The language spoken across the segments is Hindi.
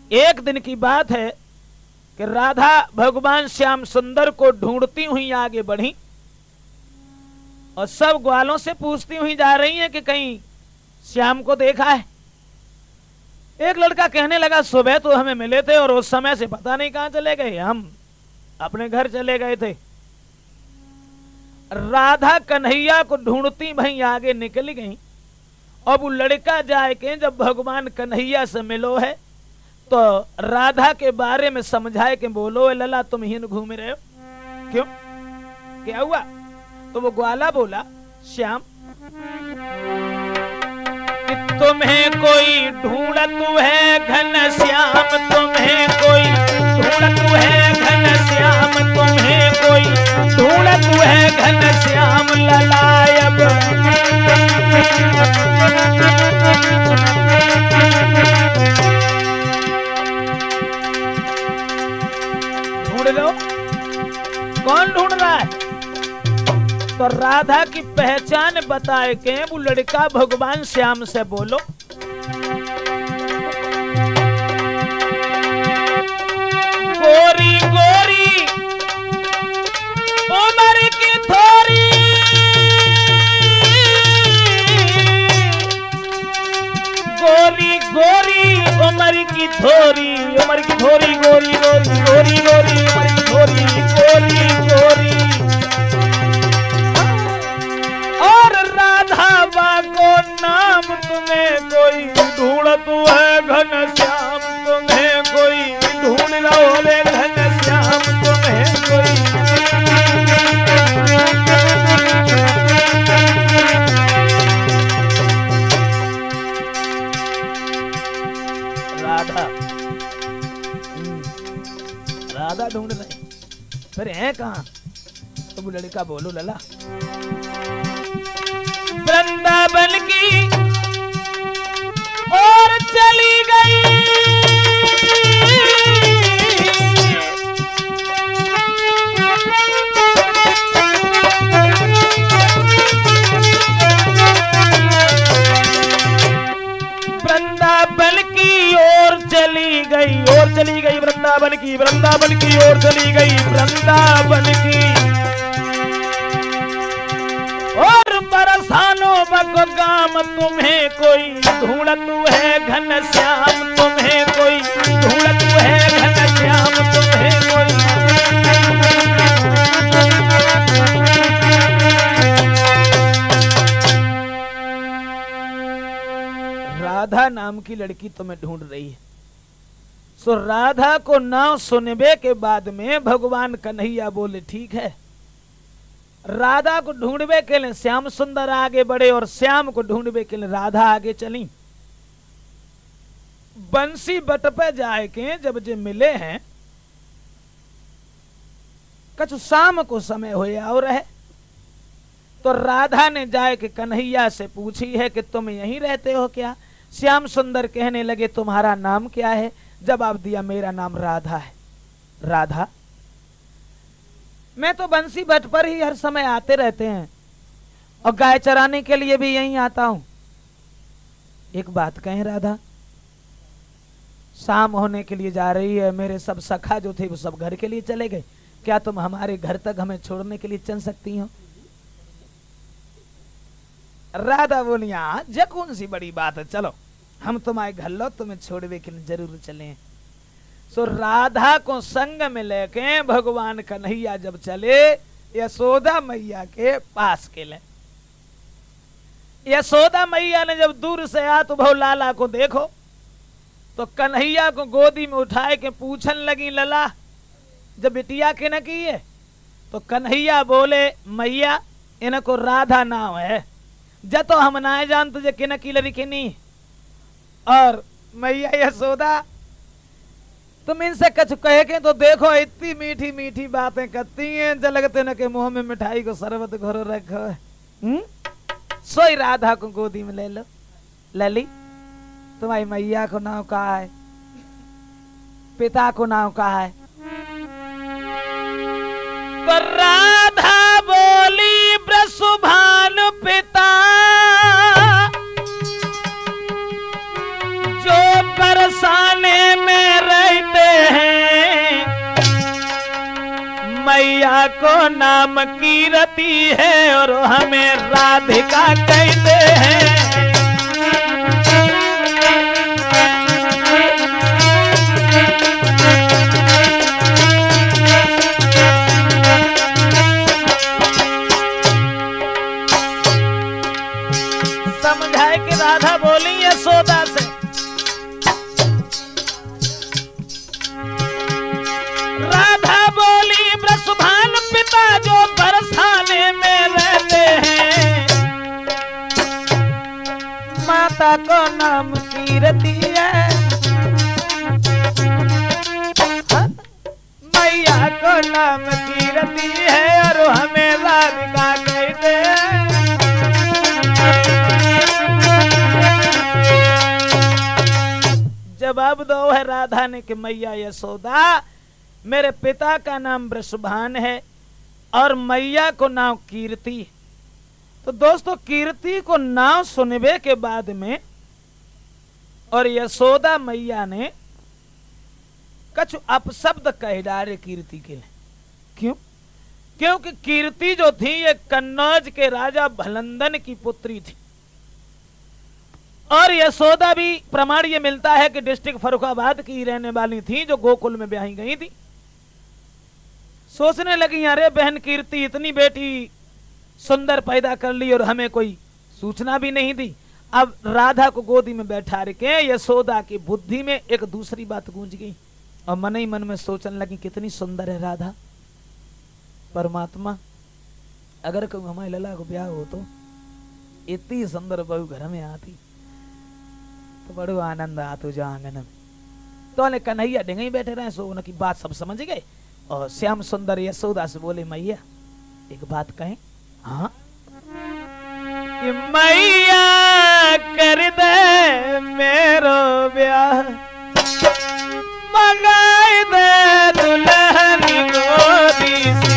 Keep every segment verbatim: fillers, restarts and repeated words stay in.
एक दिन की बात है कि राधा भगवान श्याम सुंदर को ढूंढती हुई आगे बढ़ी और सब ग्वालों से पूछती हुई जा रही हैं कि कहीं श्याम को देखा है। एक लड़का कहने लगा सुबह तो हमें मिले थे और उस समय से पता नहीं कहां चले गए, हम अपने घर चले गए थे। राधा कन्हैया को ढूंढती भई आगे निकल गई। अब वो लड़का जाए के जब भगवान कन्हैया से मिलो है तो राधा के बारे में समझाए के बोलो लला तुम ही घूम रहे हो, क्यों क्या हुआ? तो वो ग्वाला बोला श्याम कि तुम्हें कोई ढूंढत है घन श्याम, तुम्हें कोई ढूंढत है घन श्याम, तुम्हें कोई ढूंढत है घन श्याम ललायब। ढूंढ लो, कौन ढूंढ रहा है? तो राधा की पहचान बताए के वो लड़का भगवान श्याम से बोलो गोरी गोरी उमर की थोरी, गोरी गोरी उमर की थोरी, उमर की थोरी गोरी गोरी गोरी गोरी उमर की थोरी गोरी गोरी। और राधा को नाम तुम्हें कोई ढूंढत है घन श्याम, तुम्हें कोई ढूंढ लो ले घन श्याम, तुम्हें कोई। राधा राधा ढूंढ रहे फिर है कहाँ? तो वो लड़का बोलो लला वृंदावन की और चली गई, वृंदावन की ओर चली गई, और चली गई वृंदावन की, वृंदावन की ओर चली गई वृंदावन की। और बरसानो बको गाम तुम्हें कोई ढूंढत है घन श्याम, तुम्हें कोई ढूंढत है घन श्याम, तुम्हें कोई। राधा नाम की लड़की तुम्हें ढूंढ रही है। सो राधा को नाम सुनबे के बाद में भगवान कन्हैया बोले ठीक है। राधा को ढूंढबे के लिए श्याम सुंदर आगे बढ़े और श्याम को ढूंढबे के लिए राधा आगे चली। बंसी बट पे जाए के जब जे मिले हैं कछु शाम को समय हो और है तो राधा ने जाए के कन्हैया से पूछी है कि तुम यहीं रहते हो क्या? श्याम सुंदर कहने लगे तुम्हारा नाम क्या है? जवाब दिया मेरा नाम राधा है। राधा मैं तो बंसी भट्ट पर ही हर समय आते रहते हैं और गाय चराने के लिए भी यहीं आता हूं। एक बात कहें राधा, शाम होने के लिए जा रही है, मेरे सब सखा जो थे वो सब घर के लिए चले गए, क्या तुम हमारे घर तक हमें छोड़ने के लिए चल सकती हो? राधा बोली हाँ जे कौन सी बड़ी बात है, चलो हम तुम्हारे घर लो, तुम्हें छोड़ने के लिए जरूर चले। सो राधा को संग में लेके भगवान कन्हैया जब चले यशोदा मैया के पास के ले। यशोदा मैया ने जब दूर से आ तो भव लाला को देखो तो कन्हैया को गोदी में उठाए के पूछन लगी लला जब बिटिया के न की है? तो कन्हैया बोले मैया इनको राधा नाम है, ज तो हम ना जान तुझे किन की लड़की नहीं। और मैया यशोदा तुम इनसे कछ कहे के तो देखो इतनी मीठी मीठी बातें करती हैं, जलगते न के मुंह में मिठाई को शरबत घोरो रखो है। सोई राधा को गोदी में ले लो। लली तुम्हारी मैया को नाम कहा है? पिता को नाम कहा है? तो राधा बोली ब्रसुभान पिता जो बरसाने में मैया को नाम कीरति है और हमें राधिका कहते हैं। समझाए कि राधा बोली यशोदा से, राधा बोली वृषभान पिता जो बरसाने में रहते हैं, माता को नाम कीरति है, मैया को नाम कीरति है और हमें राधिका कहते हैं। जवाब दो है राधा ने कि मैया यशोदा, मेरे पिता का नाम वृषभान है और मैया को नाम कीर्ति। तो दोस्तों कीर्ति को नाम सुनने के बाद में और यशोदा मैया ने कुछ अपशब्द कह डाले कीर्ति के लिए। क्यों? क्योंकि कीर्ति जो थी ये कन्नौज के राजा भलंदन की पुत्री थी और यशोदा भी प्रमाण ये मिलता है कि डिस्ट्रिक्ट फर्रुखाबाद की रहने वाली थी जो गोकुल में ब्याही गई थी। सोचने लगी अरे बहन कीर्ति इतनी बेटी सुंदर पैदा कर ली और हमें कोई सूचना भी नहीं दी। अब राधा को गोदी में बैठा के यशोदा की बुद्धि में एक दूसरी बात गूंज गई और मन ही मन में सोचने लगी कितनी सुंदर है राधा। परमात्मा अगर कोई हमारे लला को ब्याह हो तो इतनी सुंदर बहू घर में आती तो बड़ो आनंद आतो जो आंगन में। तो ने कन्हैया डिंगई बैठे रहे सो उनकी बात सब समझ गए और श्याम सुंदर यशोदा से बोले मैया एक बात कहें। हाँ कि मैया कर दे मेरो ब्याह मंगाई दे दुल्हन गोदी सी।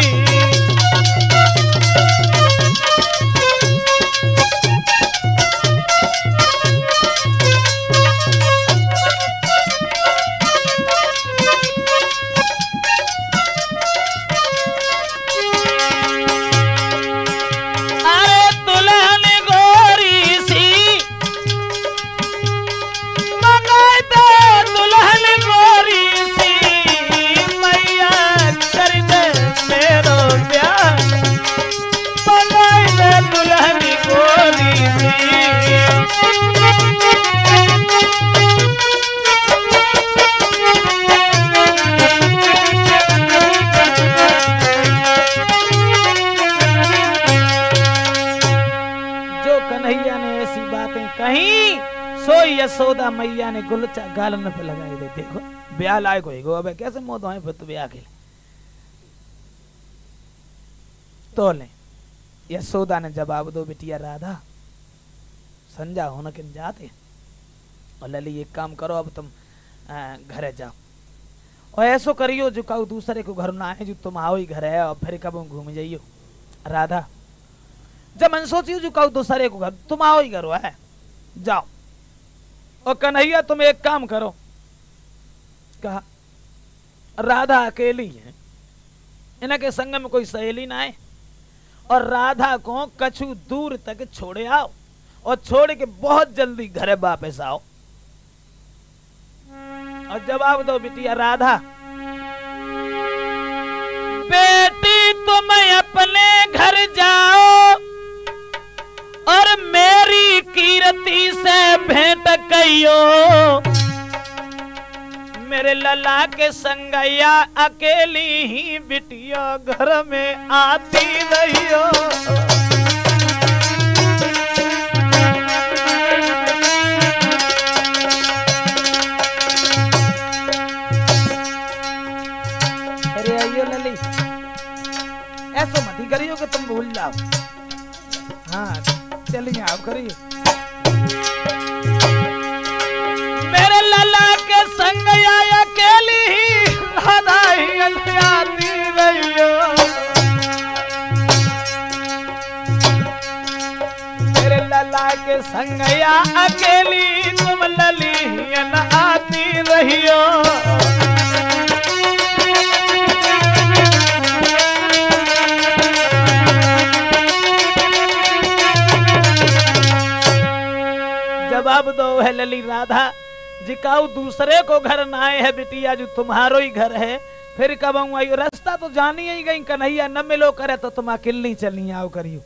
यशोदा मैया ने गुलचा गालन पे लगाई दे। देखो ब्याह लायक होएगो अब कैसे मौत होए फिर तो ब्याह के तो ले। यशोदा ने जवाब दो बिटिया राधा संजा होने के जाते और लली एक काम करो अब तुम घरे जाओ और ऐसो करियो जो कहू दूसरे को घर ना आए जो तुम आओ ही घर है और फिर कब घूम जाइयो। राधा जब मन सोचियो जो कहू दूसरे को घर तुम आओ ही घर है जाओ। और कन्हैया तुम एक काम करो कहा राधा अकेली है इनके संग में कोई सहेली ना आए और राधा को कछु दूर तक छोड़े आओ और छोड़ के बहुत जल्दी घर वापस आओ। और जवाब दो बिटिया राधा बेटी तुम अपने घर जाओ और मेरी कीर्ति से भेंट कहियो मेरे लला के संगैया अकेली ही बिटिया घर में आती रहियो। अरे आइयो लली ऐसा मत ही करियो कि तुम भूल जाओ। हाँ चलिए आप करिए मेरे लला के संग आया अकेली ही राधा ही आती रहियो मेरे लला के संग आया अकेली तुम लली ही आती रहियो। जवाब दो है लली राधा जिकाऊ दूसरे को घर ना आए है बिटिया जो तुम्हारो ही घर है फिर कब आई रास्ता तो जानी ही गई कन्हैया न मिलो करे तो तुम अकेली चली आओ करियो।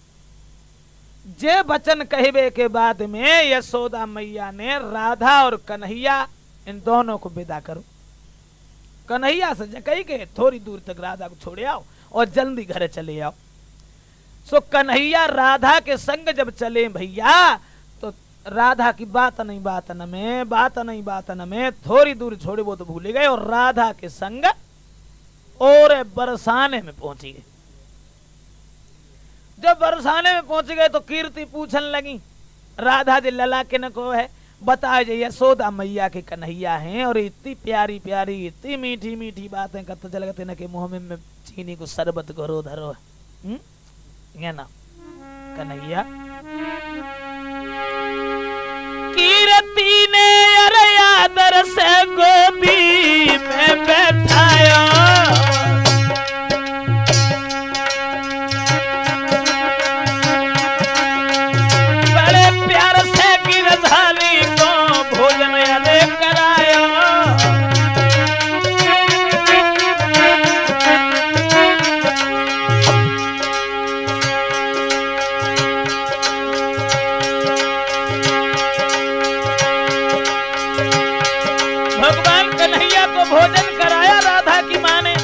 जे वचन कहबे के बाद में यशोदा मैया ने राधा और कन्हैया इन दोनों को विदा करो। कन्हैया से कही के थोड़ी दूर तक राधा को छोड़े आओ और जल्दी घर चले आओ। सो कन्हैया राधा के संग जब चले भैया तो राधा की बात नहीं बात न में बात नहीं बात न में थोड़ी दूर छोड़े वो तो भूले गए और राधा के संग और बरसाने में पहुंची गए। जब बरसाने में पहुंच गए तो कीर्ति पूछन लगी राधा जी लला के न को है बताए जे यशोदा मैया के कन्हैया हैं और इतनी प्यारी प्यारी इतनी मीठी मीठी बातें करते चल गए न के मुंह में, में चीनी को शरबत घरो धरो है ये ना कन्हैया। कीर्ति ने अरे आदर से गोदी में बैठाया बड़े प्यार से गिरधारी को भोजन अरे कराया। भगवान कन्हैया को भोजन कराया राधा की मां ने।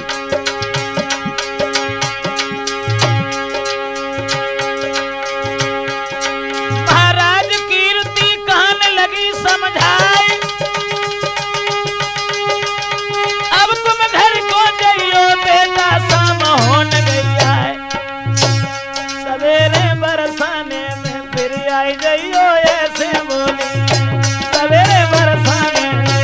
महाराज कीर्ति कहने लगी समझाए अब तुम घर को जाइयो बेटा शाम होने गई है सवेरे बरसाने में फिर आई जाइयो ऐसे बोली सवेरे बरसाने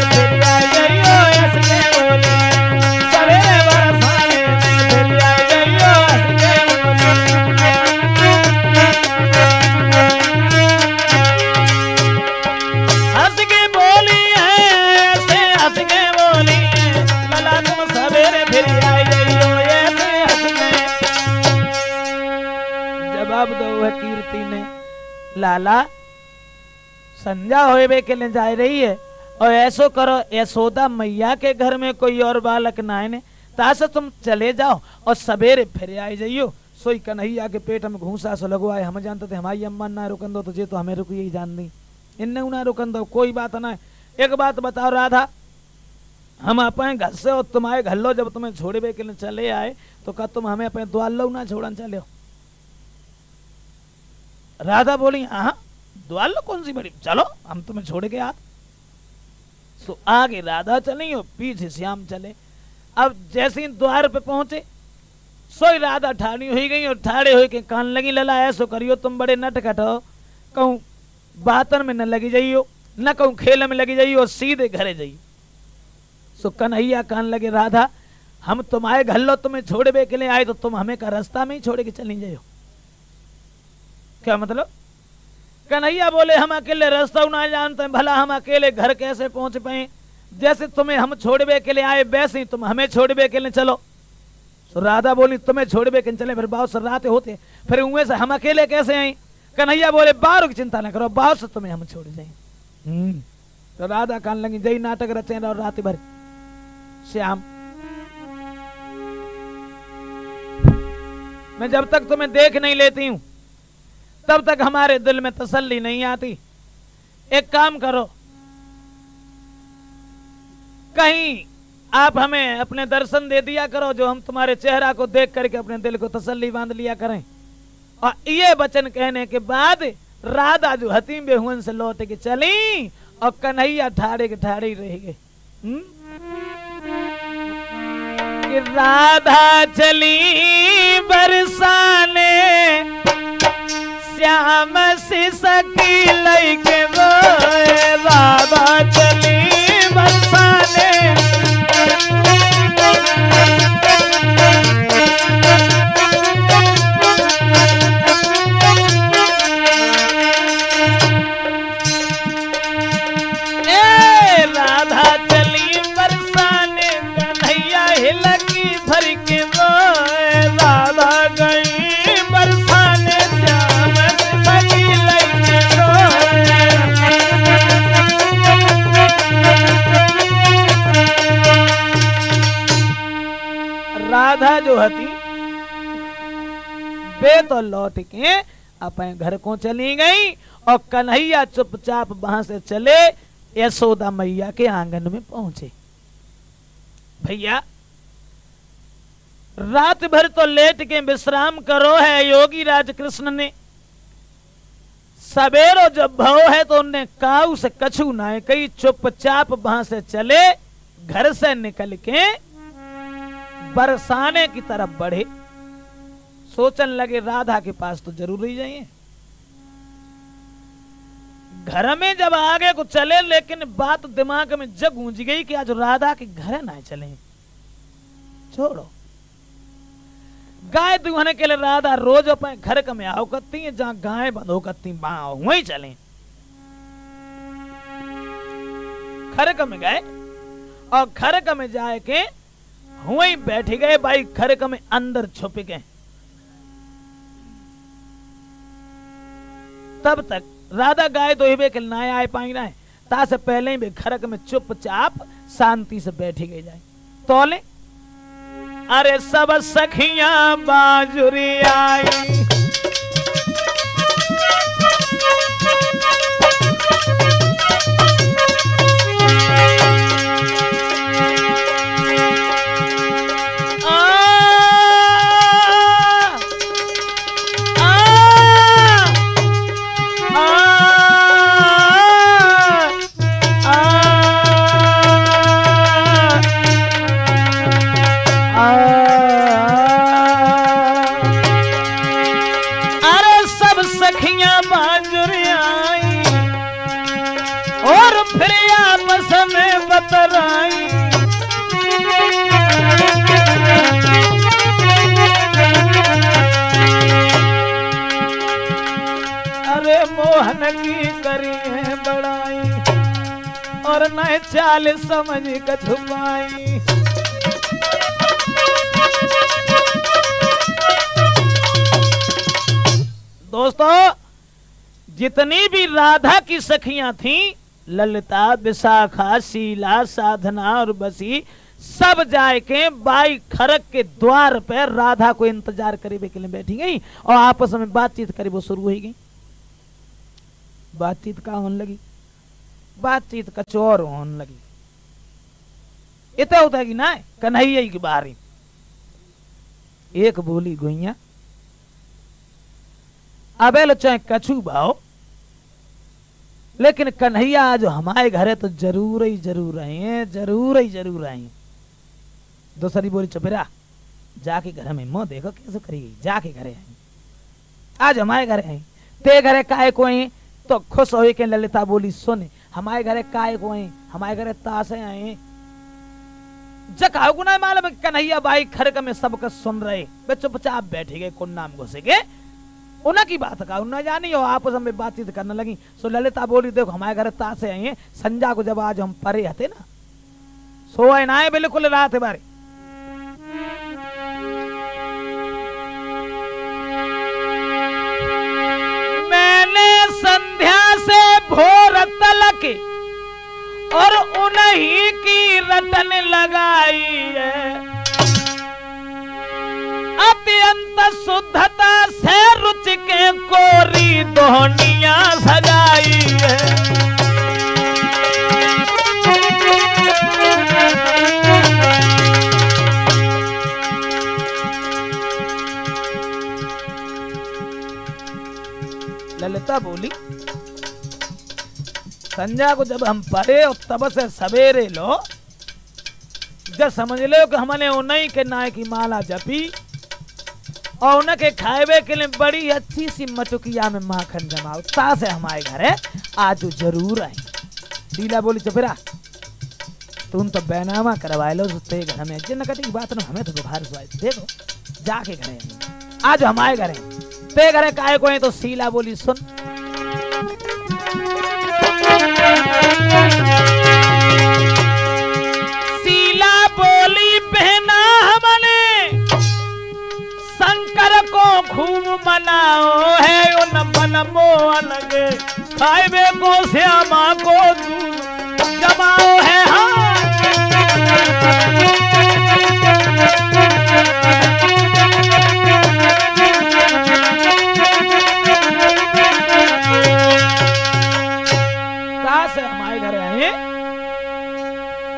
कीर्ति ने लाला संजा होए के लिए जा रही है और ऐसो करो यशोदा मैया के घर में कोई और बालक ना आए तासे तुम चले जाओ और सवेरे फिर आई जाइयो। सोई कन्हैया के पेट में घूसा सो लगवाए हम जानते थे हमारी अम्मा ना रुकन दो तुझे तो हमें रुकी ही जान दी इन्ने ना रुकन दो कोई बात ना। एक बात बताओ राधा हम अपने घर से और तुम्हारे घर लो जब तुम्हें छोड़े के लिए चले आए तो क्या तुम हमें अपने द्वार लो ना छोड़न चले हो। राधा बोली हाँ द्वार लो कौन सी बड़ी चलो हम तुम्हें छोड़ के आ। सो आगे राधा चली और पीछे श्याम चले। अब जैसे ही द्वार पे पहुंचे सोई राधा ठाड़ी हुई गई और ठाड़े हुए के कान लगी लला ऐसो करियो तुम बड़े नटखट हो कहूं बातन में न लगी जाइयो न कहूं खेल में लगी जाइयो और सीधे घरे जाइयो। सो कन्हैया कान लगे राधा हम तुम्हारे घर लो तुम्हें छोड़े के लिए आए तो तुम हमें का रास्ता में ही छोड़ के चली जाइयो। क्या मतलब? कन्हैया बोले हम अकेले रास्ता ना जानते हैं भला हम अकेले घर कैसे पहुंच पाए जैसे तुम्हें हम छोड़बे के लिए आए वैसे ही तुम हमें छोड़बे के लिए चलो। तो राधा बोली तुम्हें छोड़बे के चले फिर बाहर से रात होते फिर उनमें से हम अकेले कैसे आए। कन्हैया बोले बाहर की चिंता न करो बाहर से तुम्हें हम छोड़ जाए। तो राधा कान लगी जय नाटक रचे और रात भर श्याम मैं जब तक तुम्हें देख नहीं लेती हूं तब तक हमारे दिल में तसल्ली नहीं आती। एक काम करो कहीं आप हमें अपने दर्शन दे दिया करो जो हम तुम्हारे चेहरा को देख करके अपने दिल को तसल्ली बांध लिया करें। और ये वचन कहने के बाद राधा जो हतीम बेहुन से लौट के चली और कन्हैया ठाड़े के ठाड़े ही रह गए। कि राधा चली बरसाने श्याम से सकी लैके रोए राधा चली बरसाने ए राधा चली बरसाने कन्हैया हिलकी भर के रोए राधा गई बरसाने श्याम से सकी लैके रोए। हती वे तो लौट के अपने घर को चली गई और कन्हैया चुपचाप वहां से चले यशोदा मैया के आंगन में पहुंचे। भैया रात भर तो लेट के विश्राम करो है योगी राज कृष्ण ने। सवेरो जब भव है तो उनने काऊ से कछु ना कही, चुपचाप वहां से चले, घर से निकल के बरसाने की तरफ बढ़े। सोचन लगे राधा के पास तो जरूर ही जाइए। घर में जब आगे को चले, लेकिन बात दिमाग में जग गूंज गई कि आज राधा के घर ना चले। छोड़ो, गाय दुहने के लिए राधा रोज अपने घर का में आओ करती है, जहां गाय बंधो करती बाओ वहीं चले। खरक में गए और खरक में जाए के वहीं बैठ गए। भाई खरक में अंदर छुप गए। तब तक राधा गाय दोहिबे के ना आए पाई ना है, ता से पहले ही वे खरक में चुपचाप शांति से बैठी गई जाए। तोले अरे सब सखियां बाजुरी आई, बतराई। अरे मोहन की करी है बड़ाई और न चाल समझ का छुपाई। दोस्तों, जितनी भी राधा की सखियां थीं, ललिता, विशाखा, शीला, साधना और बसी, सब जाए के बाई खरक के द्वार पर राधा को इंतजार करे के लिए बैठी गई और आपस में बातचीत करे वो शुरू हो गई। बातचीत का होने लगी, बातचीत कछ और होने लगी। इतना होता है कि ना कन्हैया की बारी एक बोली गोइया, अबे चाहे कछु भाव, लेकिन कन्हैया आज हमारे घर है तो जरूर ही जरूर आए, जरूर ही जरूर आए। दूसरी बोली चुपेरा, जाके घर में मोह देखो कैसे करेगी, जाके घरे आई, आज हमारे घर आई। ते घरे काय को आई तो खुश हो के ललिता बोली, सुन हमारे घरे काय को आई, हमारे घरे तासे आए। जकाओ गुना मालूम कन्हैया बाई खरक में सबका सुन रहे, वे चुपचाप बैठे गए, कुन्ना में घुसे गए। उन्हें की बात का उन्हें जानी और आपस में बातचीत करने लगी। सो ललिता बोली, देखो हमारे घर तासे आई हैं, संजा को जब आज हम परे हते ना, सोए ना बिल्कुल रात बारे। मैंने संध्या से भोर तलक और उन्हीं की रटन लगाई है, अत्यंत शुद्धता से रुचि के कोरी दोहनिया सजाई है। ललिता बोली, संध्या को जब हम पढ़े और तब से सवेरे लो, जब समझ लो कि हमने उन्हीं के नाय की माला जपी और उनके खाएबे के लिए बड़ी अच्छी सी मटुकिया में माखन जमाओ, ता से हमारे घर है आज जरूर आई। शीला बोली, चुपेरा तुम तो बैनामा करवाए लो ते घर में, जिन कटी बात ना हमें तो बुखार सुआई। देखो जाके घरे आज हमारे घरे, ते घरे काय को है तो शीला बोली, सुन शीला बोली, बहना हमने शंकर को खूब मनाओ है, उन मन मो अलग खाएबे को श्यामा को जमाओ है। हाँ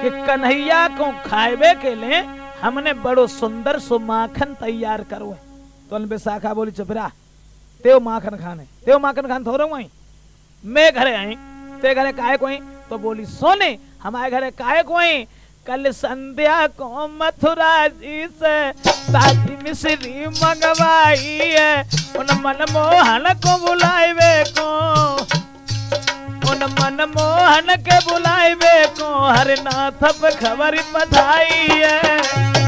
कि कन्हैया को खाएबे के लिए हमने बड़ो सुंदर सो माखन तैयार करो है। तो विशाखा बोली चुप रहा, तेव माखन खाने तेव माखन खान थोड़ा वहीं मैं घरे आई, ते घरे काहे कोई? तो बोली सोने हमारे घरे काहे कोई? कल संध्या को मथुरा जी से ताजी मिश्री मंगवाई है, उन मनमोहन को बुलावे को, उन मनमोहन के बुलावे को हरनाथ पे खबर बधाई है।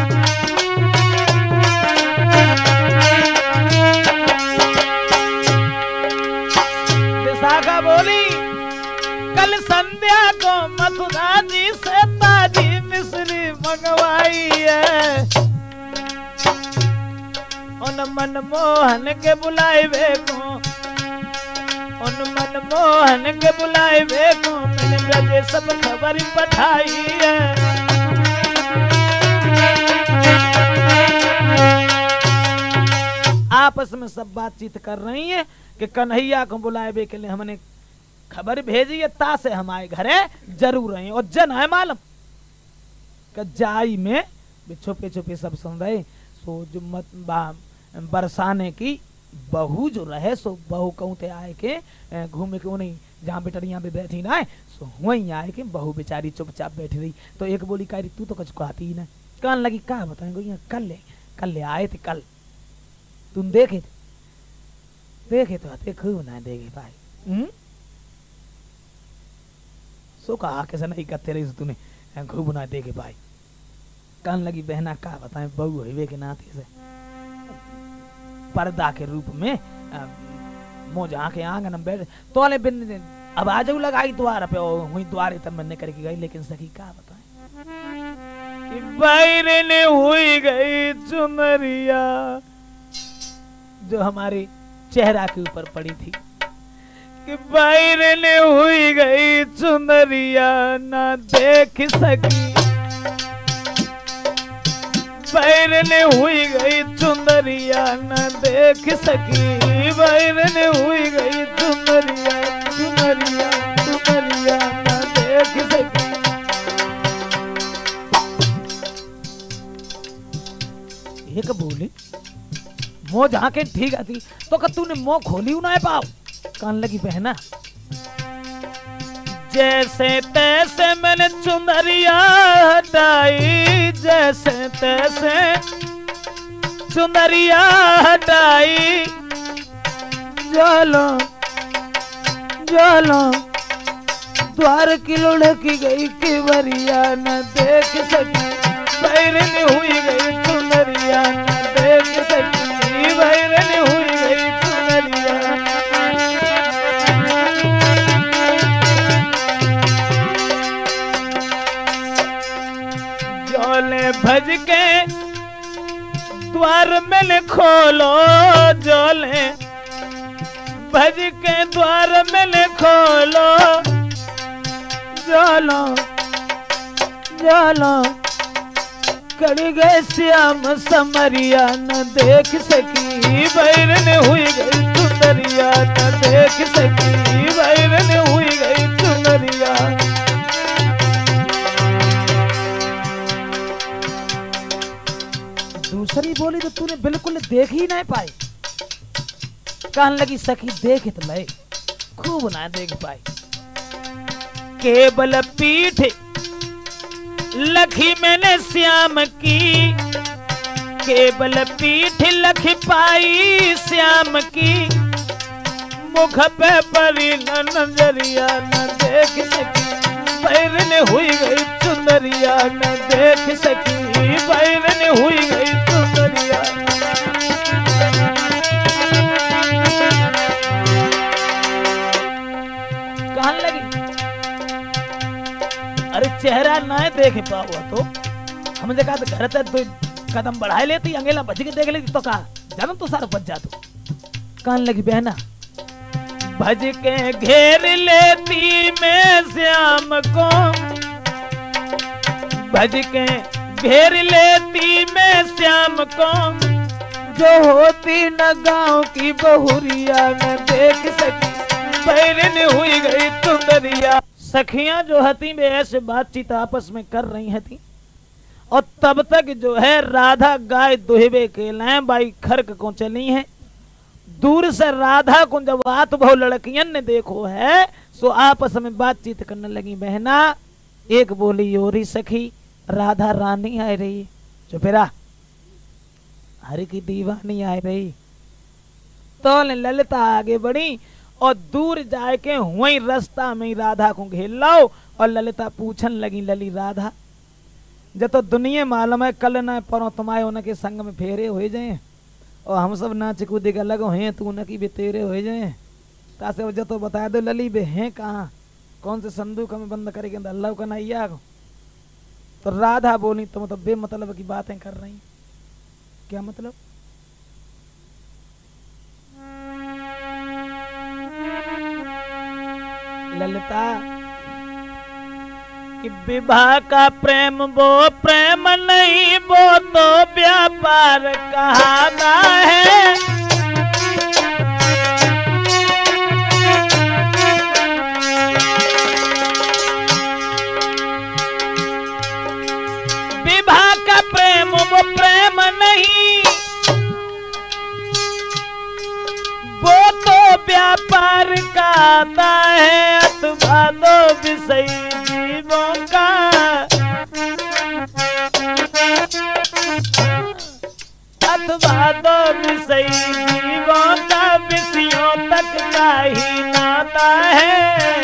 विशाखा बोली कल संध्या को मथुरा जी से ताजी मिश्री मंगवाई है, उन मनमोहन के बुलावे को, उन मनमोहन के बुलावे को मैंने ब्रजे सब खबर पठाई है। आपस में सब बातचीत कर रही है कि कन्हैया को बुलावे के लिए हमने खबर भेजी है, ता से हमारे घरे जरूर रहे। और जन है मालूम कि जाई में छुपे छुपे सब सुन रहे सो जो मत बरसाने की बहू जो रहे सो बहू कहूँ ते आए के घूमे के नहीं जहाँ बेटरिया पे बैठी ना सो वहीं आए के बहू बेचारी चुपचाप बैठी रही। तो एक बोली कह रही तू तो कुछ कहती ही ना, कहने लगी क्या बताएंगे कल ले कल ले आए थे, कल तुम देखे देखे तो आते खूब ना देखे भाई सो कहा कैसे नहीं करते रही तूने खूब ना देखे भाई। कहने लगी बहना क्या बताएं बहू हुए के नाते से पर्दा के रूप में मोजा के आंगन में बैठ तो वाले बिन अब आज लगाई द्वार पे वही द्वार तब मैंने करके गई। लेकिन सखी क्या बताएं कि बैर ने हुई गई चुनरिया जो हमारे चेहरा के ऊपर पड़ी थी, कि बैर ने हुई गई चुनरिया ना देख सकी, बैर ने हुई गई चुनरिया न देख सकी, बैर ने हुई गई चुनरिया चुनरिया चुनरिया न देख सकी। एक बोली मोह जहाँ के ठीक आती तो का तूने मोह खोली ना पाओ। कहने लगी बहना जैसे तैसे मैंने चुनरिया हटाई, जैसे तैसे चुनरिया हटाई, जालो जालो द्वार की लुढ़की गई किवरिया न देख सकी, बैरन हुई गई चुनरिया न देख सकी, बैरन हुई गई चुनरिया। जोले भज के द्वार में खोलो, जोले भज के द्वार में खोलो, जोलो जोलो कड़ी गए श्याम समरिया न देख सकी, बैरन हुई गई चुनरिया न देख सकी, बैरन हुई गई चुनरिया। दूसरी बोली तो तूने बिल्कुल देख ही नहीं पाई। कहने लगी सखी देख तो ले खूब ना देख पाई, केवल पीठ लखी मैंने श्याम की, केवल पीठ लखी पाई श्याम की, मुख पे परी न नजरिया न देख सकी, बैरन हुई गई चुनरिया न देख सकी, बैरन हुई गई चुनरिया। कहने लगी अरे चेहरा ना देख पाओ तो हमने कहा घर तक तो कदम बढ़ाए लेती, अंगेला बच के देख लेती तो कहा जन्म तो सारा बच जातो। कहने लगी बहना भज के घेर लेती मैं श्याम को, भज के घेर लेती मैं श्याम को, जो होती न गांव की बहुरिया न देख सकी, बैरन हुई गई चुनरिया। सखियां जो हती वे ऐसे बातचीत आपस में कर रही हती और तब तक जो है राधा गाय दुहबे के लाए बाई खरक को चली है। दूर से राधा को जब आत बहु लड़कियन ने देखो है सो आपस में बातचीत करने लगी। बहना एक बोली योरी सखी राधा रानी आ रही, चुपेरा हरि की दीवानी आ रही। तो ललिता आगे बढ़ी और दूर जाके वही रास्ता में राधा को घेर लाओ और ललिता पूछन लगी लली राधा जब तो दुनिया मालूम है कल न परो तुम्हारे उनके संग में फेरे हो जाए और हम सब नाच कूदे का लगे हैं तू न की भी तेरे हो जाए तासे जब तो बता दो लली बे हैं कहाँ कौन से संदूक में बंद करेंगे अल्लाह का नैया को। तो राधा बोली तुम तो बेमतलब की बातें कर रही, क्या मतलब? ललिता कि विवाह का प्रेम वो प्रेम नहीं वो तो व्यापार कहना है। विवाह का प्रेम वो प्रेम नहीं वो तो व्यापार कहता है अथवा दो विषय जीवों का। अथवा दो विषय जीवों का विषयों तक का ही नाता है।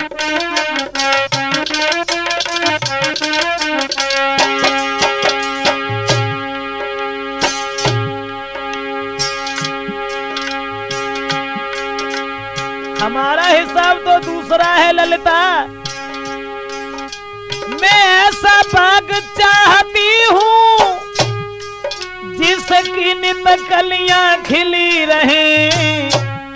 हमारा हिसाब तो दूसरा है ललिता। मैं ऐसा भाग चाहती हूँ जिसकी नित कलियां खिली रहे,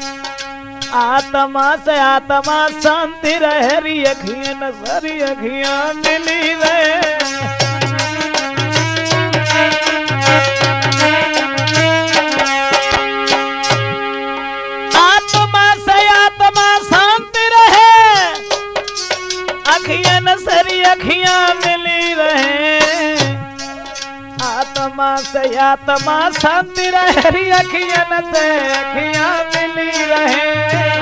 आत्मा से आत्मा शांति रहे, री अखियां नजरी अखियां मिली रहे। सरी अखियां मिली रहे, आत्मा से आत्मा शांति रहे, अखियां से अखियां मिली रहे।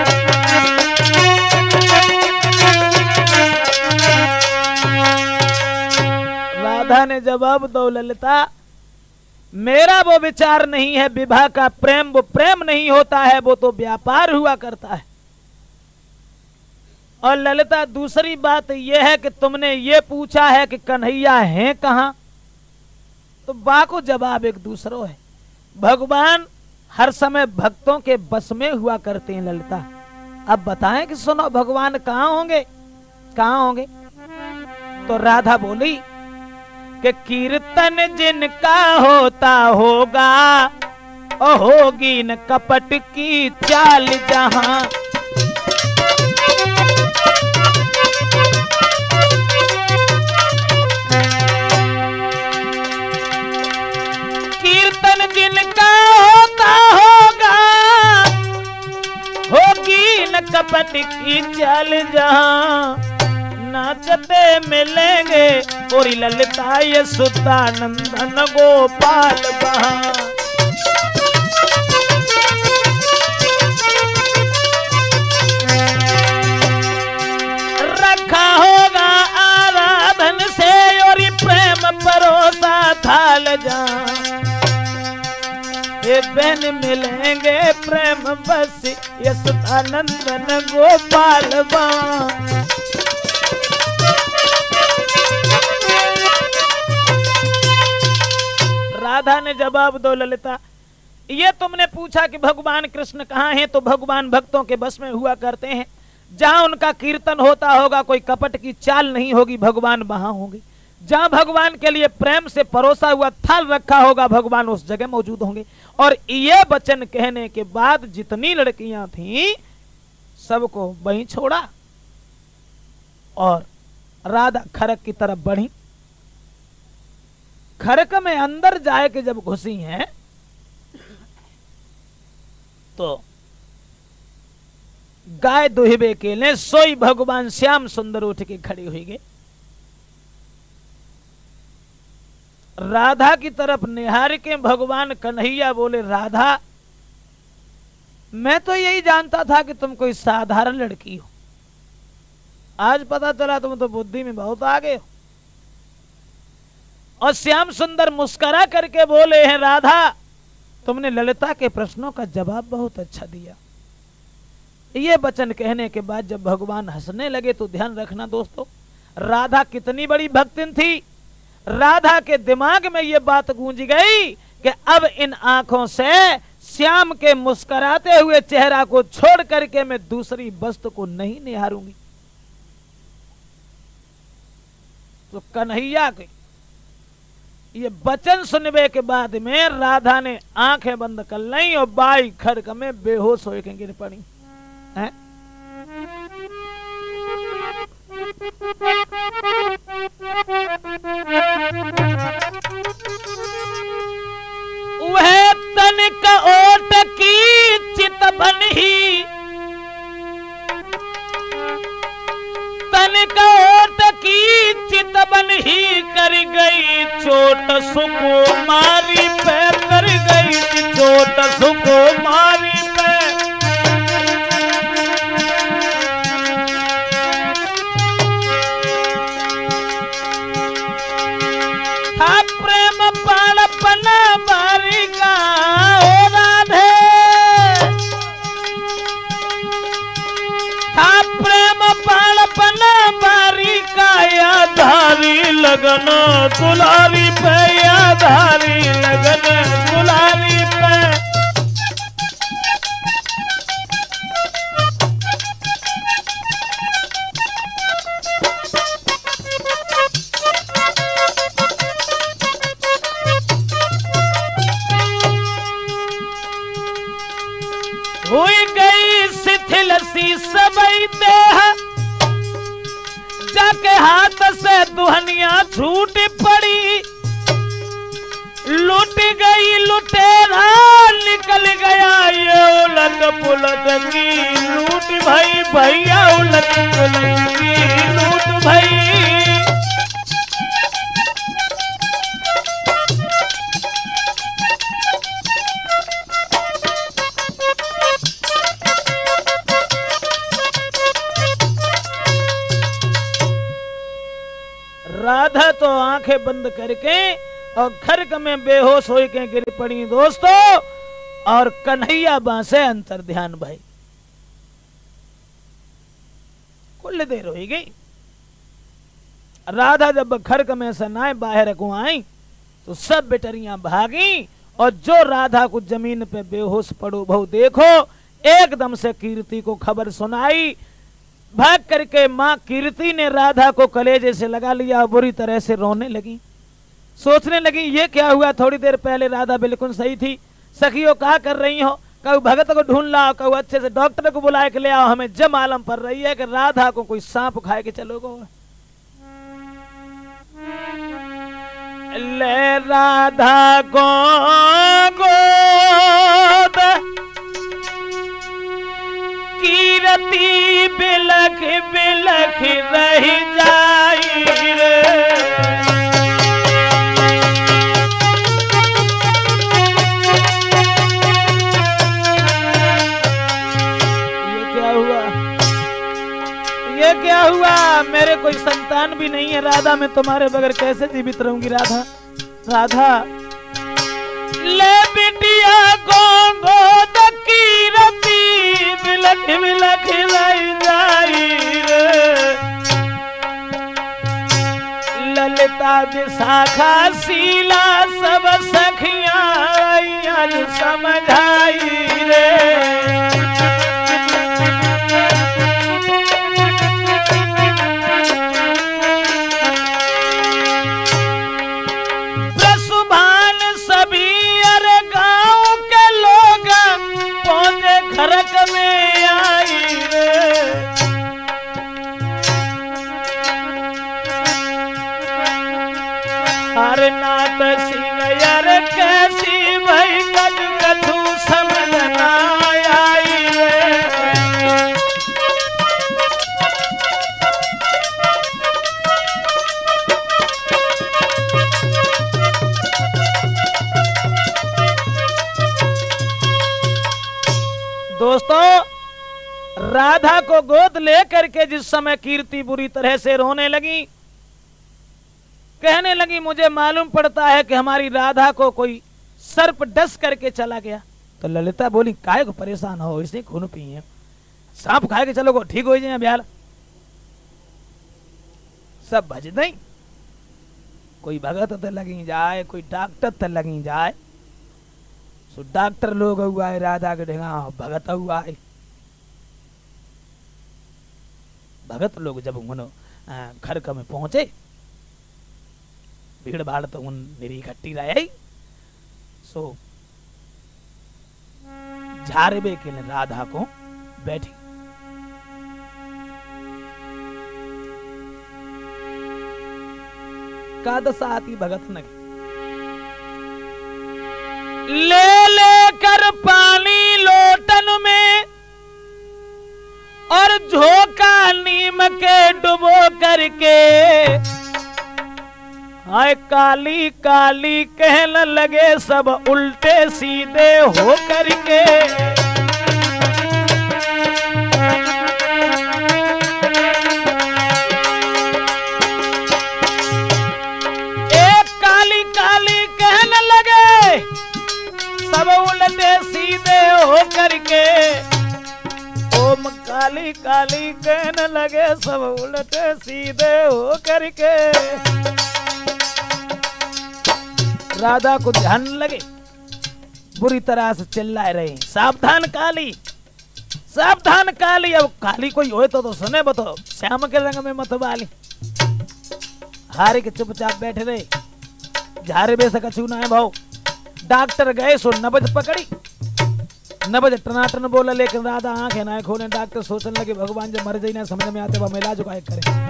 राधा ने जवाब दो ललिता मेरा वो विचार नहीं है, विवाह का प्रेम वो प्रेम नहीं होता है, वो तो व्यापार हुआ करता है। और ललिता दूसरी बात यह है कि तुमने ये पूछा है कि कन्हैया है कहाँ, तो बाको जवाब एक दूसरो है। भगवान हर समय भक्तों के बस में हुआ करते हैं ललिता। अब बताएं कि सुनो भगवान कहाँ होंगे, कहाँ होंगे? तो राधा बोली कि कीर्तन जिनका होता होगा ओ होगी न कपट की चाल जहां। कीर्तन जिनका होता होगा होगी न कपट की चाल जहां। नाचते मिलेंगे और ललिता यशोदा नंदन गोपाल बहां। रखा होगा आराधन से और प्रेम परोसा थाल जहां। ये बहन मिलेंगे प्रेम बस यशोदा नंदन गोपाल बहां। राधा ने जवाब दो ललिता ये तुमने पूछा कि भगवान कृष्ण कहाँ हैं, तो भगवान भक्तों के बस में हुआ करते हैं। जहां उनका कीर्तन होता होगा कोई कपट की चाल नहीं होगी, भगवान वहां होंगे। जहां भगवान के लिए प्रेम से परोसा हुआ थाल रखा होगा भगवान उस जगह मौजूद होंगे। और ये वचन कहने के बाद जितनी लड़कियां थीं सबको वहीं छोड़ा और राधा खरक की तरफ बढ़ी। खरक में अंदर जाए के जब घुसी हैं तो गाय दुहिबे के ले सोई भगवान श्याम सुंदर उठ के खड़े हुए गए। राधा की तरफ निहार के भगवान कन्हैया बोले, राधा मैं तो यही जानता था कि तुम कोई साधारण लड़की हो, आज पता चला तुम तो बुद्धि में बहुत आगे हो। और श्याम सुंदर मुस्कुरा करके बोले हैं, राधा तुमने ललिता के प्रश्नों का जवाब बहुत अच्छा दिया। ये वचन कहने के बाद जब भगवान हंसने लगे तो ध्यान रखना दोस्तों, राधा कितनी बड़ी भक्तिन थी। राधा के दिमाग में ये बात गूंज गई कि अब इन आंखों से श्याम के मुस्कुराते हुए चेहरा को छोड़ करके मैं दूसरी वस्तु को नहीं निहारूंगी। तो कन्हैया के ये वचन सुनने के बाद में राधा ने आंखें बंद कर ली और बाई खड़क में बेहोश हो के गिर पड़ी है। वह तनिक ओट की चित बनी, तनिक ओट की चित बनी कर गई चोट सुकुमारी पे, कर गई चोट सुकुमारी पे। था प्रेम बालपन बारी का ओ राधे, था प्रेम बालपन बारी का याधारी लगन दुलारी पे, याधारी लगन दुलारी पे। हुई गई शिथिल सी सबई देह, जाके हाथ से दुहनिया छूट पड़ी। लूट गई लुटेरा निकल गया ये उलट पुलट की लूट भाई, भैया उलट पुलट की लूट भाई। राधा तो आंखें बंद करके और खरक में बेहोश हो के गिर पड़ी दोस्तों, और कन्हैया बांसे अंतर ध्यान भाई। कुल देर हो गई। राधा जब खरक में से नाए बाहर को आई तो सब बेटरियां भागी, और जो राधा को जमीन पे बेहोश पड़ो भाव देखो, एकदम से कीर्ति को खबर सुनाई। भाग करके माँ कीर्ति ने राधा को कलेजे से लगा लिया, बुरी तरह से रोने लगी। सोचने लगी ये क्या हुआ, थोड़ी देर पहले राधा बिल्कुल सही थी। सखियों क्या कर रही हो, कहू भगत को ढूंढ लाओ, कहू अच्छे से डॉक्टर को बुला के ले आओ, हमें जब मालूम पड़ रही है कि राधा को कोई सांप खाए के चलोगे। ले राधा को गोद कीरती बिलख बिलख रही जाई रे। ये क्या हुआ, ये क्या हुआ, मेरे कोई संतान भी नहीं है राधा, मैं तुम्हारे बगैर कैसे जीवित रहूंगी राधा। राधा ले बिटिया गोद कीरती बिलख बिलख रही जाई रे। ललिता विशाखा शीला सब सखियां आज समझाई रे। खरक में आई रे। हर नाथ सिंह यार कैसी भई कद कथू समझ ना आई रे। राधा को गोद लेकर के जिस समय कीर्ति बुरी तरह से रोने लगी, कहने लगी मुझे मालूम पड़ता है कि हमारी राधा को कोई सर्प डस करके चला गया। तो ललिता बोली काहे को परेशान हो, इसे खून पिए, सांप खाए के चलो ठीक हो जाए ब्याल। सब भज नहीं, कोई भगत तो लगी जाए, कोई डॉक्टर तो लगी जाए। सो डॉक्टर लोग हुआ है राधा के ढेगा, भगत हुआ है। भगत लोग जब उन घर में पहुंचे, भीड़ भाड़ तो उन निरी इकट्ठी रही। सो झारबे के लिए राधा को बैठी। का दशा आती भगत नगी, ले लेकर पानी लोटन में और झोंका नीम के डुबो करके, हाय काली काली कहने लगे सब उल्टे सीधे हो करके। एक काली काली कहने लगे सब उल्टे सीधे हो करके। ओम काली काली कहने लगे सब उल्टे सीधे हो करके। राधा को ध्यान लगे, बुरी तरह से चिल्लाए रहे, सावधान काली, सावधान काली। अब काली कोई होए तो, तो सुने बतो, श्याम के रंग में मत वाली। हारे के चुपचाप बैठे रहे, झारे बे से कछू ना है भाव। डॉक्टर गए सो नबज पकड़ी, नबज टनाटन बोला, लेकिन राधा आंखें ना खोले। डॉक्टर सोचने लगे भगवान जब मर जाए ना समझ में आते, वह इलाज का करे।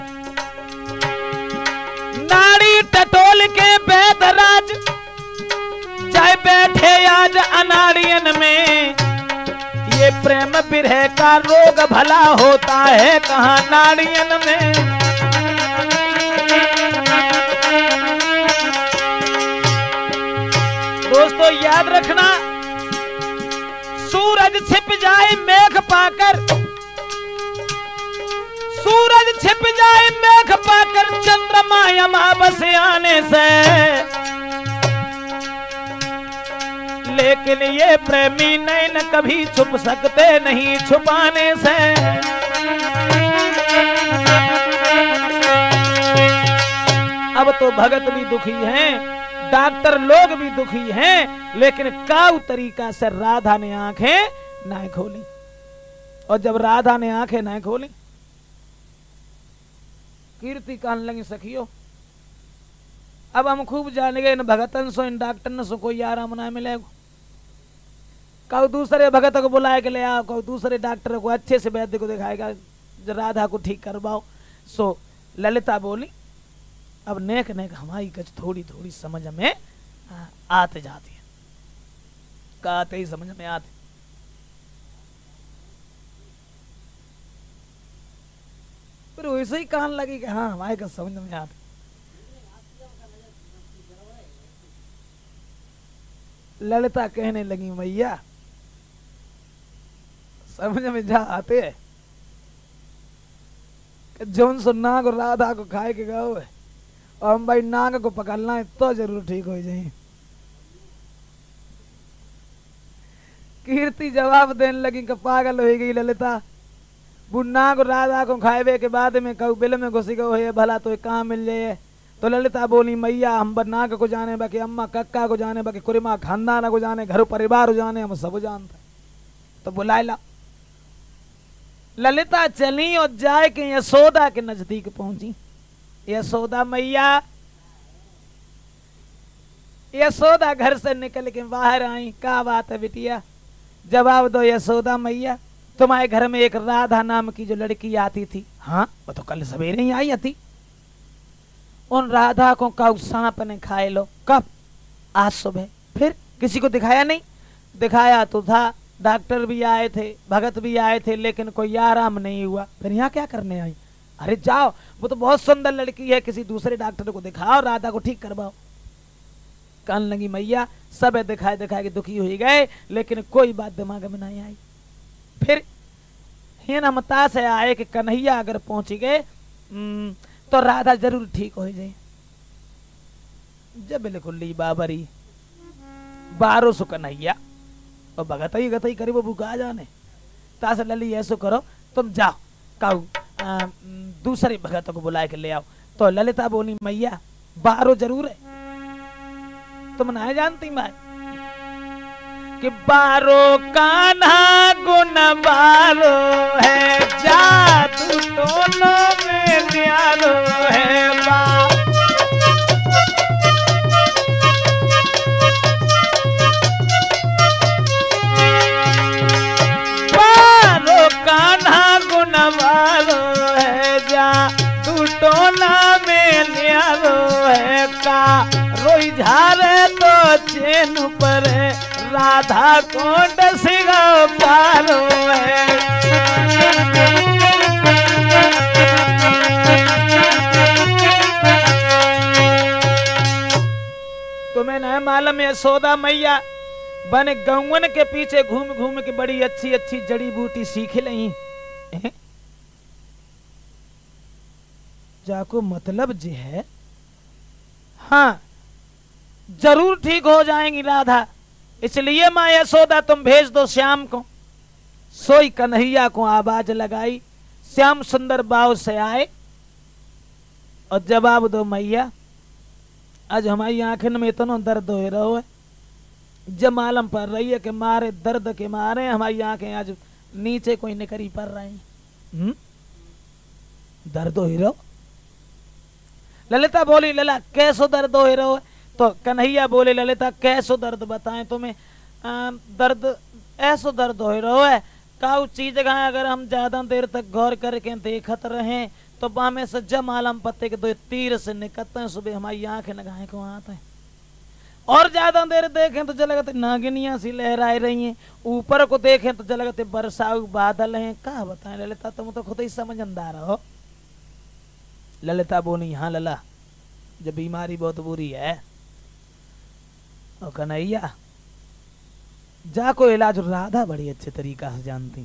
नाड़ी टटोल के बैदराज जाए बैठे आज अनाड़ियन में। ये प्रेम विरह का रोग भला होता है कहाँ नाड़ियन में। दोस्तों याद रखना, सूरज छिप जाए मेघ पाकर, सूरज छिप जाए मेघ पाकर, चंद्रमा अमावस्या आने से, लेकिन ये प्रेमी नैन कभी छुप सकते नहीं छुपाने से। अब तो भगत भी दुखी हैं, डॉक्टर लोग भी दुखी हैं, लेकिन काउ तरीका से राधा ने आंखें ना खोली। और जब राधा ने आंखें ना खोली, कीर्ति कान लगी सखियो, अब हम खूब जान गए इन भगतन सो इन डॉक्टर सो कोई आराम ना मिलेगा। कौ दूसरे भगत को बुलाए के ले आओ, कौ दूसरे डॉक्टर को अच्छे से वैद्य को दिखाएगा, जो राधा को ठीक करवाओ। सो ललिता बोली अब नेक नेक हमारी कच थोड़ी थोड़ी समझ में आते जाती है, कहते ही समझ में आते। फिर वैसे ही कहने लगी कि हाँ हमारे का समझ में आते। ललिता कहने लगी मैया समझ में जा आते है कि जौन सो नाग और राधा को खाए के गाओ है, और हम भाई नाग को पकड़ना है तो जरूर ठीक हो जाए। कीर्ति जवाब देने लगी कि पागल हो गई ललिता, वो नाग राधा को खाए के बाद में कहू बिल में घुसी गो है भला तो कहाँ मिल जाए। तो ललिता बोली मैया हम नाग को जाने बाकी अम्मा कक्का को जाने बाकी कुरिमा खानदान को जाने घर परिवार जाने हम सब जानते। तो बुलाए ला। ललिता चली और जाए के यशोदा के नजदीक पहुंची। यशोदा मैया, यशोदा घर से निकल के बाहर आई। क्या बात है बिटिया, जवाब दो यशोदा मैया। तुम्हारे घर में एक राधा नाम की जो लड़की आती थी, हाँ वो तो कल सवेरे ही आई थी। उन राधा को कब सांप ने खाए लो? कब? आज सुबह। फिर किसी को दिखाया नहीं? दिखाया तो था, डॉक्टर भी आए थे, भगत भी आए थे, लेकिन कोई आराम नहीं हुआ। फिर यहाँ क्या करने आई? अरे जाओ, वो तो बहुत सुंदर लड़की है, किसी दूसरे डॉक्टर को दिखाओ, राधा को ठीक करवाओ। कहने लगी मैया सब दिखाए दिखाए के दुखी हो गए, लेकिन कोई बात दिमाग में नहीं आई। फिर हिन मता से आए कि कन्हैया अगर पहुंच गए तो राधा जरूर ठीक हो जाए। जब बिल्कुल ली बाबरी बारो सु कन्हैया और भगतई गतई करी वो बुका जाने तास लली ऐसो करो तुम जाओ काऊ दूसरे भगत को बुला के ले आओ। तो ललिता बोली मैया बारो जरूर है, तुम ना जानती मैं कि बारो कान्हा गुण बारो है, जादू दोनों में न्यारो है। बारो कान्हा गुण बारो है, जादू दोनों में न्यारो है। का रोई झारे तो चैन पर राधा कोंड सिगा पारो है। तुम्हें न मालूम है यशोदा मैया बन गौवन के पीछे घूम घूम के बड़ी अच्छी अच्छी जड़ी बूटी सीख लही। जाको मतलब जे है हाँ जरूर ठीक हो जाएंगी राधा, इसलिए माँ यशोदा तुम भेज दो श्याम को। सोई कन्हैया को आवाज लगाई, श्याम सुंदर बाव से आए और जवाब दो मैया आज हमारी आंखें में इतना दर्द हो रहा है, जब मालूम पड़ रही है कि मारे दर्द के मारे हमारी आंखें आज नीचे कोई निकरी पड़ रही हैं। दर्द हो रहा। ललिता बोली लला कैसो दर्द हो रहा है? तो कन्हैया बोले ललिता कैसो दर्द बताएं तुम्हें? आ, दर्द ऐसो दर्द हो रहा है काउ चीज अगर हम ज्यादा देर तक गौर करके देखत रहे तो बामे से जब मालूम पत्ते के दो तीर से निकलते हैं, सुबह हमारी आंखें नगाहे को आते हैं और ज्यादा देर देखें तो जलगते नागिनियां सी लहराए रही हैं, ऊपर को देखें तो जलगते बरसाऊ बादल हैं। क्या बताएं ललिता तुम तो खुद ही समझदार हो। ललिता बोली हाँ लला जब बीमारी बहुत बुरी है और कन्हैया जाको इलाज राधा बड़ी अच्छे तरीका से जानती।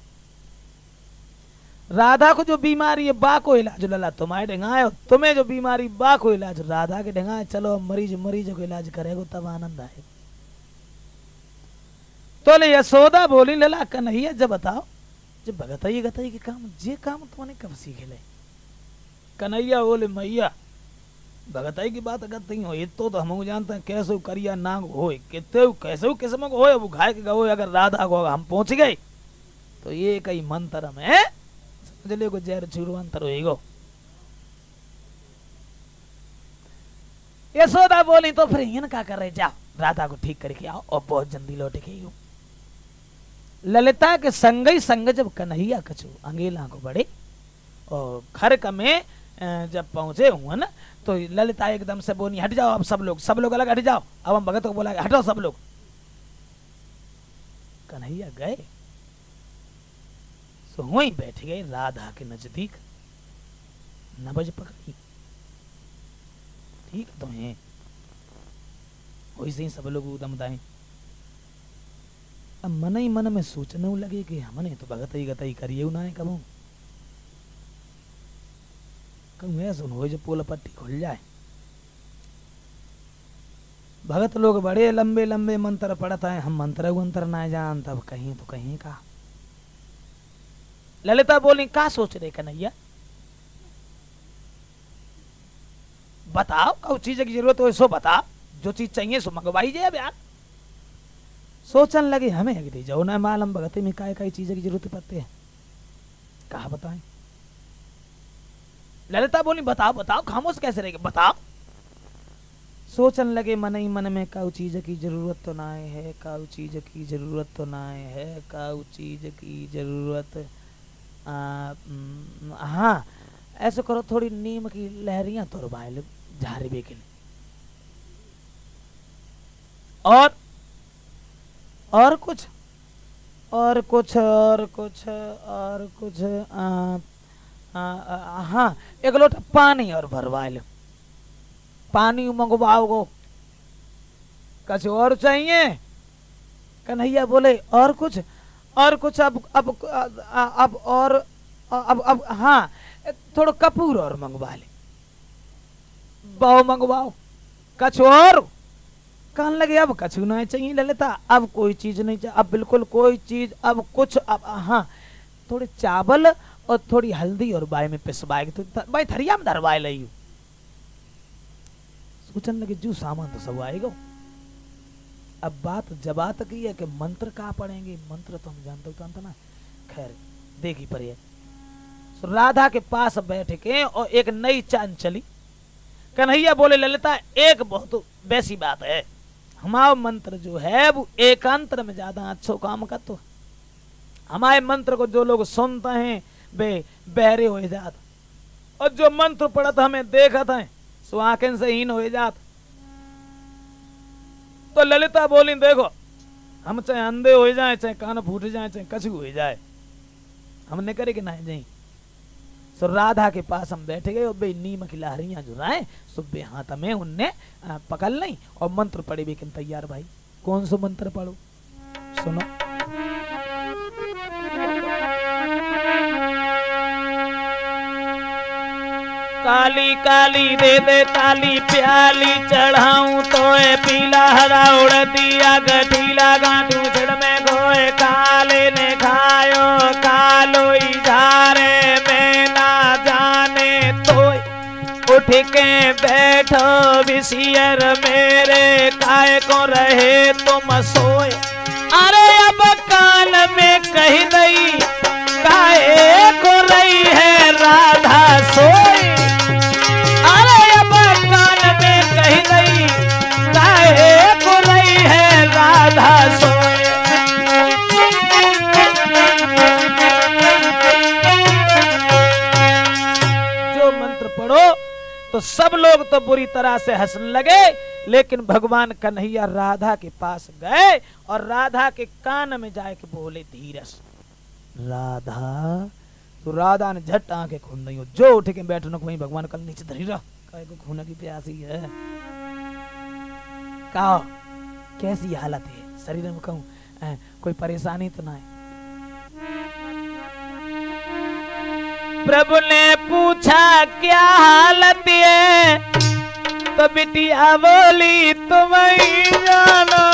राधा को जो बीमारी है बा को इलाज लला तुम्हारे ढंगाए, तुम्हें जो बीमारी बा को इलाज राधा के ढंगाए। चलो मरीज मरीज को इलाज करेगा तब आनंद आएगा। तो ले यशोदा बोली लला कन्हैया जब बताओ जब भगतई गतई के काम जे काम तुमने कब सीखे ले? कन्हैया बोले मैया भगतई की बात करती हो ये तो, तो हम जानते हैं कैसे करिया नाग हो कितने कैसे किस्म को हो वो घाय के गो अगर राधा को हम पहुंच गए तो ये कई मंत्र में समझ ले को जहर छुड़ू अंतर होएगो। यशोदा बोली तो फिर इन का कर रहे जाओ राधा को ठीक करके आओ और बहुत जल्दी लौट के। ललिता के संग संग जब कन्हैया कछु अंगेला को बढ़े और खरक में जब पहुंचे हुए ना तो ललिता एकदम से बोली हट जाओ अब सब लोग सब लोग अलग हट जाओ। अब हम भगत को बोला हटो सब लोग। कन्हैया गए तो वहीं बैठ गए राधा के नजदीक, नबज पकड़ी। ठीक तो है वैसे ही सब लोग उदम दाएं। अब मन ही मन में सोचने लगे कि हमने तो भगतई गतई करिए ना है कबू सुनो जो पोल पट्टी खुल जाए। भगत लोग बड़े लंबे लंबे मंत्र पढ़ता है, हम मंत्र मंत्र ना जान तब कहीं तो कहीं का। ललिता बोली क्या सोच रहे कन्हैया बताओ कौ चीज की जरूरत हो सो बता, जो चीज चाहिए सो मंगवाई जाए। अब यार सोचने लगे हमें अगर जाओ ना मालूम भगत में काय काय चीज की जरूरत पड़ती है, कहा बताएं। ललिता बोली बताओ बताओ खामोश कैसे रहेगा बताओ। सोचने लगे मन ही मन में काउ चीज की जरूरत तो ना है, काउ चीज की जरूरत तो ना है, काउ चीज की जरूरत। हाँ ऐसे करो थोड़ी नीम की लहरियां तो रुबाइल झारे बेकिन और और कुछ और कुछ और कुछ और कुछ आ, आ, आ, हाँ एक लोटा पानी और भरवा लो। पानी मंगवाओ कुछ और चाहिए? कन्हैया बोले और कुछ और कुछ अब अब अब और अब अब हाँ थोड़ा कपूर और मंगवा ले, बहु मंगवाओ, कछु और कहने लगे अब कछु नहीं चाहिए ललिता, अब कोई चीज नहीं चाहिए, अब बिल्कुल कोई चीज, अब कुछ, अब हाँ थोड़े चावल और थोड़ी हल्दी और बाय में पिसवाए तो भाई थरिया में धरवाए लई। सोचने लगे जू सामान तो सब आएगा। अब बात जबात की है कि मंत्र कहा पढ़ेंगे, मंत्र तो हम जानते हो ना, खैर देखी पर ये राधा के पास बैठ के और एक नई चांद चली। कन्हैया बोले ललिता एक बहुत वैसी बात है, हमारा मंत्र जो है वो एकांतर में ज्यादा अच्छा काम का, तो हमारे मंत्र को जो लोग सुनते हैं वे बहरे हो जाते, और जो मंत्र पढ़त हमें देखत है सो आंखें से हीन हो जात। तो ललिता बोली देखो हम चाहे अंधे हो जाए, चाहे कान फूट जाए, चाहे कछु हो जाए, हमने करे कि नहीं जाए। सो राधा के पास हम बैठे गए और बे नीम की लहरियां जो राय सुबे हाथ में उनने पकड़ ली और मंत्र पढ़े भी तैयार। भाई कौन सा मंत्र पढ़ो सुनो। काली काली दे दे ताली प्याली चढ़ाऊं तो ए पीला हरा उड़ दिया गठीला गांठू जड़ में गोए काले ने खायो कालो इधारे में ना जाने तो उठ के बैठो विसियर मेरे काय को रहे तुम सोए। अरे अब कान में कही दई काहे को रही है राधा सोए। अरे अब कान में कही दई काहे को रही है राधा सोए। जो मंत्र पढ़ो तो सब लोग तो बुरी तरह से हंसने लगे, लेकिन भगवान कन्हैया राधा के पास गए और राधा के कान में जाए के बोले धीरज राधा। तो राधा ने झट आंखें खोल दी, जो उठ के बैठने को वहीं भगवान कल नीचे धरी रहा, काय को खून की प्यासी है। कहा कैसी हालत है शरीर में, कहूं कोई परेशानी तो ना है। प्रभु ने पूछा क्या हालत है, तो बिटिया बोली तुम ही जानो।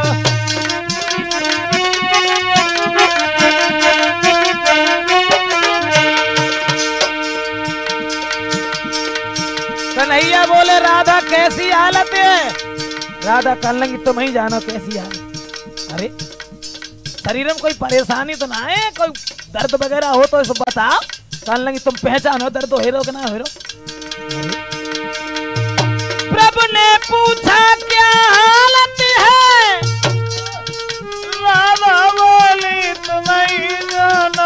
कन्हैया बोले राधा कैसी हालत है। राधा कहने लगी तुम ही जानो कैसी हालत। अरे शरीर में कोई परेशानी तो ना है, कोई दर्द वगैरह हो तो इसे बताओ। कहने लगी तुम पहचानो दर्द हेरो कि ना हेरो। प्रभु ने पूछा क्या हालत है, राधा बोली तुम ही जानो।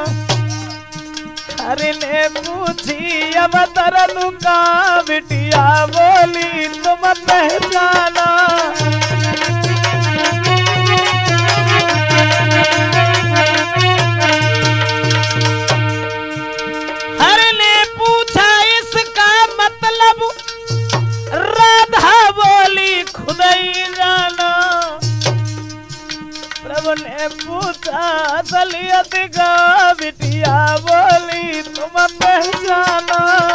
हरि ने पूछी अब दर्द का, बिटिया बोली तुम पहचाना। हरि ने पूछा इसका मतलब, राधा बोली खुद ही जाना। प्रभु ने पूछा असलियत का, बिटिया बोली तुम पहचाना।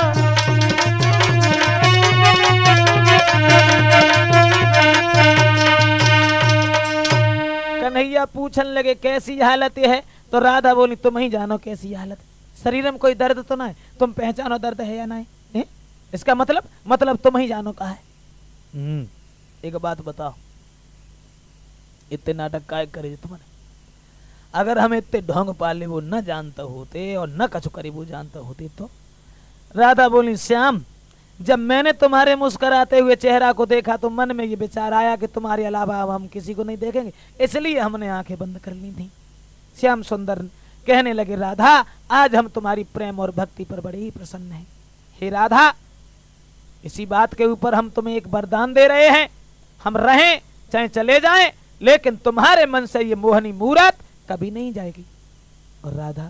कन्हैया पूछने लगे कैसी हालत है, तो राधा बोली तुम ही जानो कैसी हालत है। शरीर में कोई दर्द तो ना है, तुम पहचानो दर्द है या नहीं है? इसका मतलब मतलब तुम ही जानो कहा है। हम्म एक बात बताओ, इतने नाटक काय करे तुमने? अगर हम इतने ढोंग पाले वो न जानते होते और न कछु करे वो जानते होते तो। राधा बोली श्याम जब मैंने तुम्हारे मुस्कुराते हुए चेहरा को देखा तो मन में ये विचार आया कि तुम्हारे अलावा अब हम किसी को नहीं देखेंगे, इसलिए हमने आंखें बंद कर ली थी। श्याम सुंदर कहने लगे राधा आज हम तुम्हारी प्रेम और भक्ति पर बड़े ही प्रसन्न हैं। हे राधा इसी बात के ऊपर हम तुम्हें एक वरदान दे रहे हैं, हम रहें चाहे चले जाएं, लेकिन तुम्हारे मन से ये मोहनी मूरत कभी नहीं जाएगी। और राधा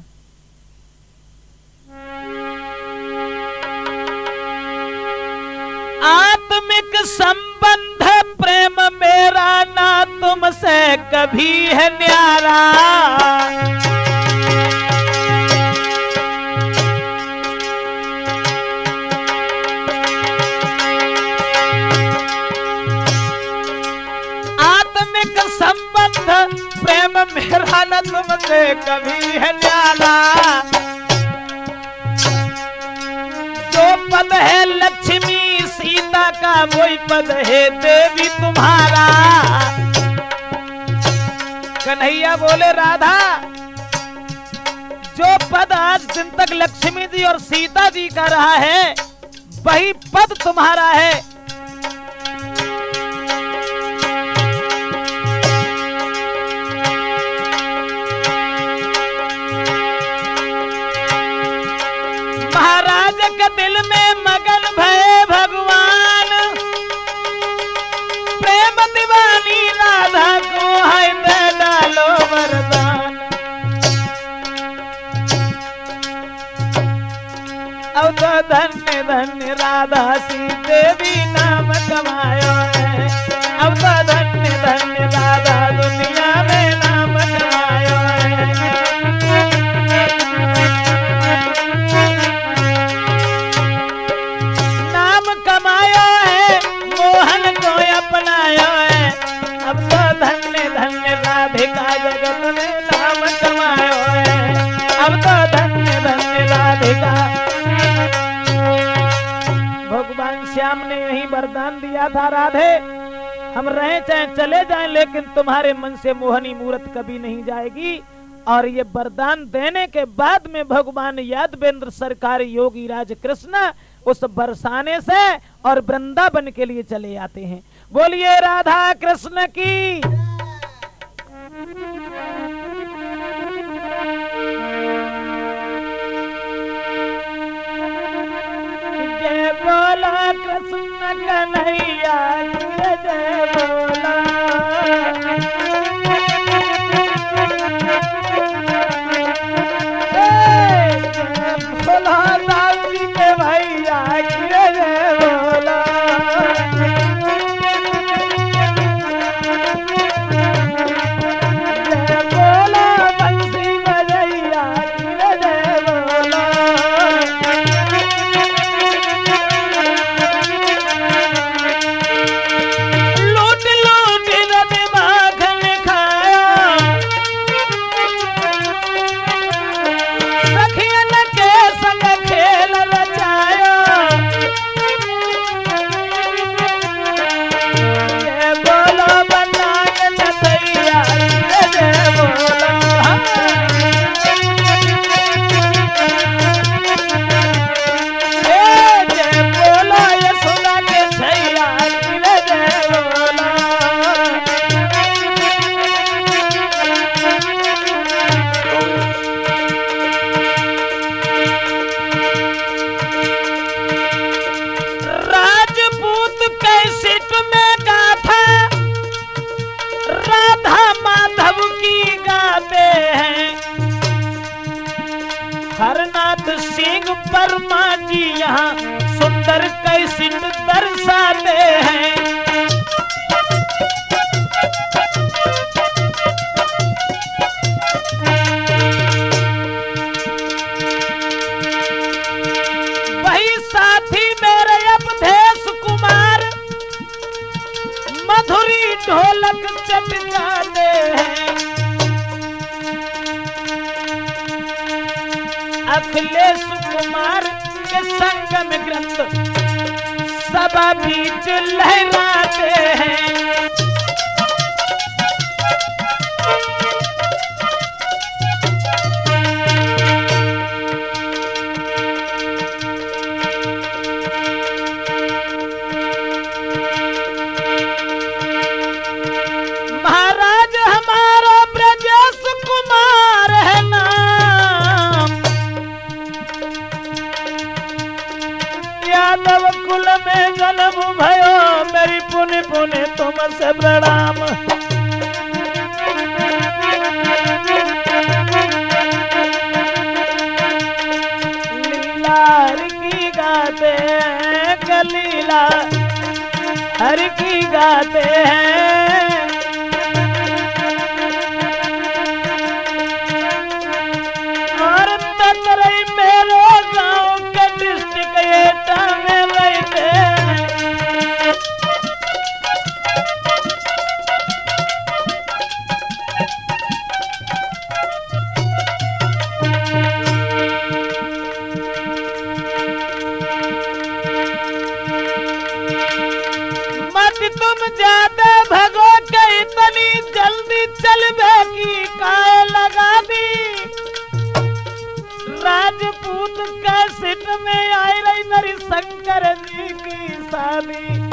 आत्मिक संबंध प्रेम मेरा ना तुमसे कभी कभी है न्यारा। आत्मिक संबंध प्रेम मेरा न तुमसे कभी है न्यारा। जो पद है लक्ष्मी सीता का वही पद है देवी तुम्हारा। कन्हैया बोले राधा, जो पद आज दिन तक लक्ष्मी जी और सीता जी का रहा है वही पद तुम्हारा है। महाराज के दिल में मगन भये भगवान, प्रेम दीवानी राधा को है दे डालो वरदान। अब तो धन्य धन्य राधा सी देवी नाम कमायो है। अब तो धन्य धन्य राधा दुनिया में नाम कमायो है। नाम कमायो है मोहन को अपनायो है। अब तो धन्य धन्य राधिका जगत में नाम कमायो है। अब तो धन्य धन्य राधिका। भगवान श्याम ने यही वरदान दिया था, राधे हम रहे चाहे चले जाएं लेकिन तुम्हारे मन से मोहनी मूर्त कभी नहीं जाएगी। और ये वरदान देने के बाद में भगवान यादवेंद्र सरकार योगी राज कृष्ण उस बरसाने से और वृंदावन के लिए चले आते हैं। बोलिए राधा कृष्ण की। जय बोला कृष्ण कन्हैया जय बोला। बोला दास जी के भैया जय बोला। जय बोला बंसी बजैया जय बोला। लूट लूट दिमाग में खाया सखियन के संग खेल रचाया। जय बोलो बनाग नथैया जय बोलो। जय बोलो यशोदा के छैया जय बोलो। राजपूत कैसेट में गाथा राधा माधव की गाते हैं। हरनाथ सिंह वर्मा जी यहाँ सुंदर कैसेट दर्शाते हैं। वही साथी मेरे अवधेश कुमार मधुरी ढोलक चटकाते हैं। अखिलेश कुमार के संगम ग्रंथ सभा बीच लहराते हैं। महाराज हमारा ब्रजेश कुमार है नाम। यादव कुल में जन्म भयो मेरी पुण्य पुण्य तुमसे प्रणाम। लीला हर की गाते हैं कलीला हर की गाते हैं। तुम ज्यादा भगो के इतनी जल्दी चलबे की काय लगा दी। राजपूत कैसेट में आई रही मेरी शंकर जी की शादी।